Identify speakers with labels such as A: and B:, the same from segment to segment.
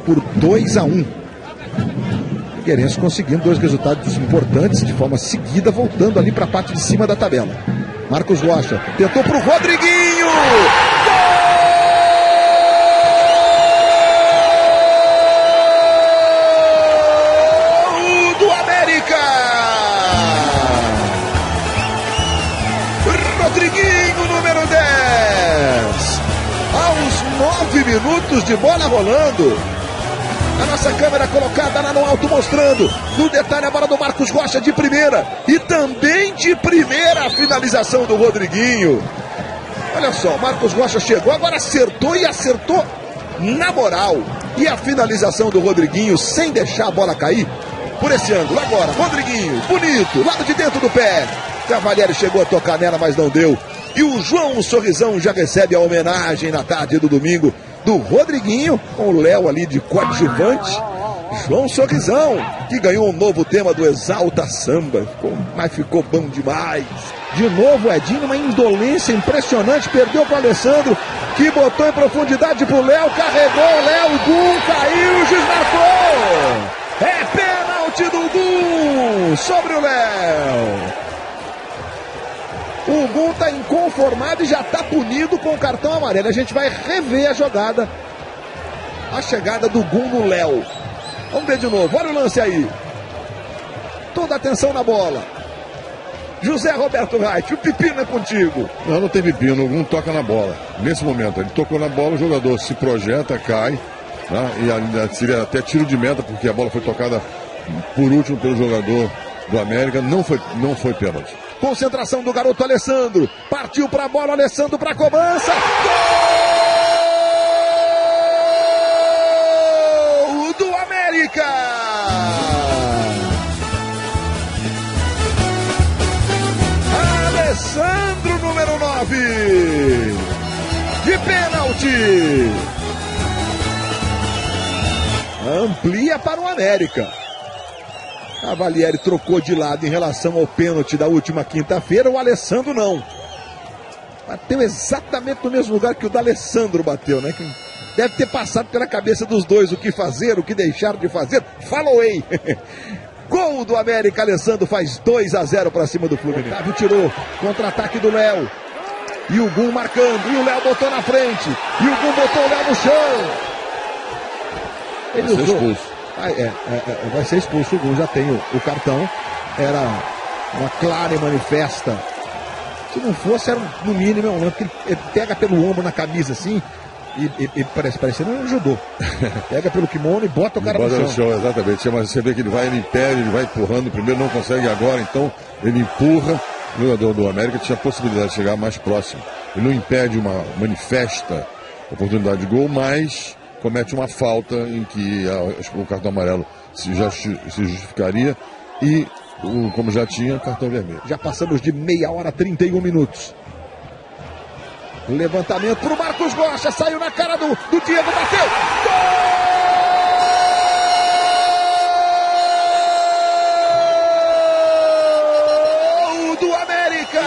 A: por 2-1. Figueirense conseguindo dois resultados importantes de forma seguida, voltando ali para a parte de cima da tabela. Marcos Rocha tentou para o Rodriguinho. Gol do América! Rodriguinho, número 10. Aos 9 minutos de bola rolando. A nossa câmera colocada lá no alto mostrando. No detalhe a bola do Marcos Rocha de primeira. E também de primeira a finalização do Rodriguinho. Olha só, Marcos Rocha chegou, agora acertou e acertou na moral. E a finalização do Rodriguinho sem deixar a bola cair por esse ângulo. Agora, Rodriguinho, bonito, lado de dentro do pé. Cavalieri chegou a tocar nela, mas não deu. E o João Sorrisão já recebe a homenagem na tarde do domingo do Rodriguinho, com o Léo ali de coadjuvante. João Sorrisão, que ganhou um novo tema do Exalta Samba, mas ficou bom demais. De novo o Edinho, uma indolência impressionante, perdeu para o Alessandro, que botou em profundidade para o Léo, carregou o Léo, o Gum caiu, o juiz marcou. É pênalti do Gum sobre o Léo. O Gum está inconformado e já está punido com o cartão amarelo. A gente vai rever a jogada. A chegada do Gum no Léo. Vamos ver de novo. Olha o lance aí. Toda a atenção na bola. José Roberto Reit, o pepino é contigo.
B: Não tem pepino. O Gum toca na bola. Nesse momento, ele tocou na bola, o jogador se projeta, cai. Né? E seria até tiro de meta, porque a bola foi tocada por último pelo jogador do América. Não foi pênalti.
A: Concentração do garoto Alessandro. Partiu para a bola, Alessandro para a cobrança. Gol do América! Alessandro, número 9. De pênalti. Amplia para o América. Cavalieri trocou de lado em relação ao pênalti da última quinta-feira, o Alessandro não. Bateu exatamente no mesmo lugar que o D'Alessandro bateu, né? Deve ter passado pela cabeça dos dois o que fazer, o que deixar de fazer. Falou aí! Gol do América, Alessandro faz 2-0 para cima do Fluminense. Otávio tirou, contra-ataque do Léo. E o Gum marcando, e o Léo botou na frente. E o Gum botou o Léo no chão. Ele usou. Expulso. Vai ser expulso o Gum, já tem o cartão. Era uma clara e manifesta. Se não fosse, era no mínimo, porque ele pega pelo ombro na camisa assim e parecendo um judô. Pega pelo kimono e bota o cara no chão.
B: Exatamente, mas você vê que ele impede, ele vai empurrando, primeiro não consegue agora, então ele empurra. O jogador do América tinha a possibilidade de chegar mais próximo. Ele não impede uma manifesta oportunidade de gol, mas comete uma falta em que o cartão amarelo se justificaria e, como já tinha, cartão vermelho.
A: Já passamos de meia hora, 31 minutos. Levantamento para o Marcos Rocha, saiu na cara do Diego, bateu! Gol do América!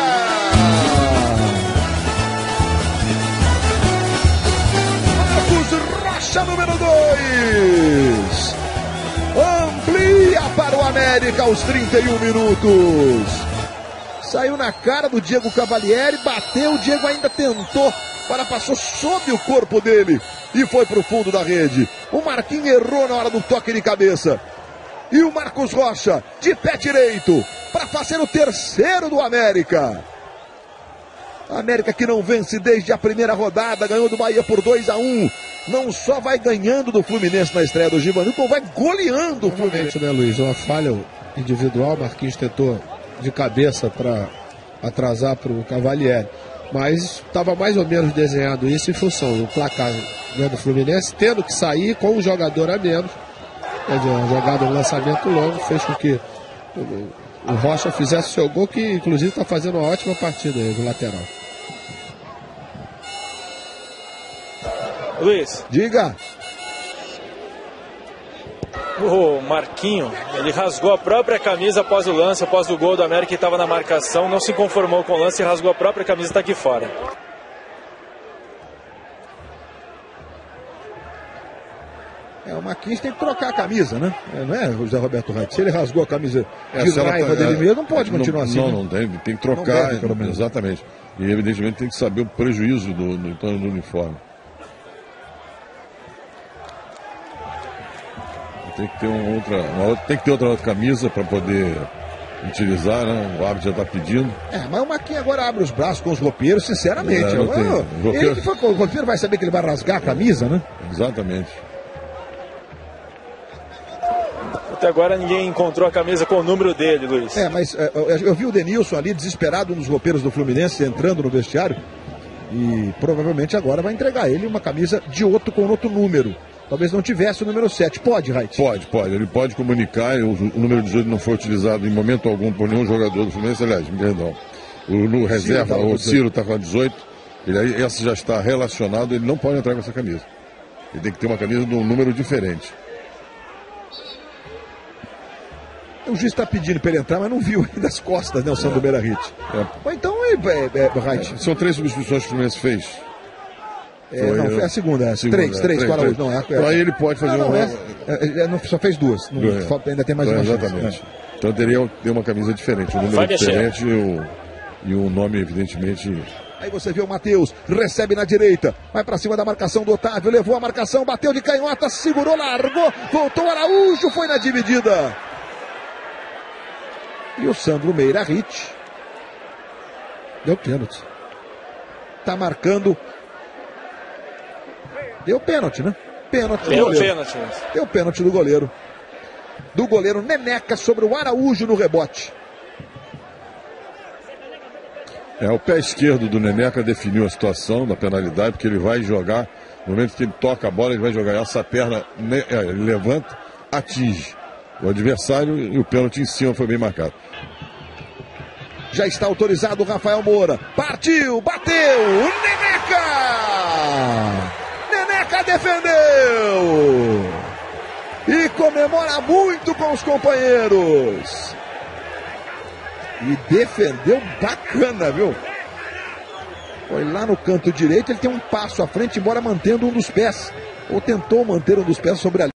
A: Rocha, número 2. Amplia para o América aos 31 minutos. Saiu na cara do Diego Cavalieri, bateu, o Diego ainda tentou, passou sob o corpo dele e foi para o fundo da rede. O Marquinhos errou na hora do toque de cabeça. E o Marcos Rocha, de pé direito, para fazer o terceiro do América. A América que não vence desde a primeira rodada, ganhou do Bahia por 2-1. Não só vai ganhando do Fluminense na estreia do Givanildo, como vai goleando o Fluminense.
C: Né, Luiz? Uma falha individual, Marquinhos tentou de cabeça para atrasar para o Cavalieri. Mas estava mais ou menos desenhado isso em função do placar, né, do Fluminense, tendo que sair com um jogador a menos. Quer dizer, uma jogada, um lançamento longo, fez com que o Rocha fizesse seu gol, que inclusive está fazendo uma ótima partida aí, do lateral.
D: Luiz.
A: Diga.
D: O Marquinho, ele rasgou a própria camisa após o lance, após o gol do América, que estava na marcação, não se conformou com o lance e rasgou a própria camisa e está aqui fora.
A: O Marquinhos tem que trocar a camisa, né? Não é, José Roberto Reit? Se ele rasgou a camisa de raiva dele mesmo, não pode continuar assim.
B: Não tem que trocar, exatamente. E evidentemente tem que saber o prejuízo do uniforme. Tem que ter outra camisa para poder utilizar, né? O árbitro já está pedindo.
A: Mas o Marquinhos agora abre os braços com os roupeiros, sinceramente. O roupeiro vai saber que ele vai rasgar a camisa, né?
B: Exatamente.
D: Até agora ninguém encontrou a camisa com o número dele, Luiz.
A: Mas eu vi o Denilson ali desesperado nos roupeiros do Fluminense entrando no vestiário e provavelmente agora vai entregar ele uma camisa com outro número. Talvez não tivesse o número 7. Pode, Reit?
B: Pode. Ele pode comunicar. O número 18 não foi utilizado em momento algum por nenhum jogador do Fluminense. Aliás, perdão. No reserva, o Ciro está com a 18. Essa já está relacionado. Ele não pode entrar com essa camisa. Ele tem que ter uma camisa de um número diferente.
A: O juiz está pedindo para ele entrar, mas não viu ainda as costas, né, o Sandro Meirahit. Ou então, Reit.
B: São 3 substituições que o Fluminense fez.
A: Foi a segunda. 3 para hoje.
B: Então aí ele pode fazer
A: só fez 2. Ainda tem mais uma.
B: Exatamente. Então teria uma camisa diferente, um número diferente e o nome, evidentemente.
A: Aí você vê o Matheus, recebe na direita, vai para cima da marcação do Otávio, levou a marcação, bateu de canhota, segurou, largou, voltou Araújo, foi na dividida. E o Sandro Meirahit deu pênalti. Tá marcando. Deu pênalti, né? Pênalti do goleiro. Deu pênalti do goleiro. Do goleiro Neneca sobre o Araújo no rebote.
B: O pé esquerdo do Neneca definiu a situação da penalidade, porque ele vai jogar, no momento que ele toca a bola, ele vai jogar essa perna, ele levanta, atinge o adversário e o pênalti em cima foi bem marcado.
A: Já está autorizado o Rafael Moura. Partiu, bateu, Neneca! Neneca defendeu! E comemora muito com os companheiros. E defendeu bacana, viu? Foi lá no canto direito, ele tem um passo à frente, embora mantendo um dos pés. Ou tentou manter um dos pés sobre a linha.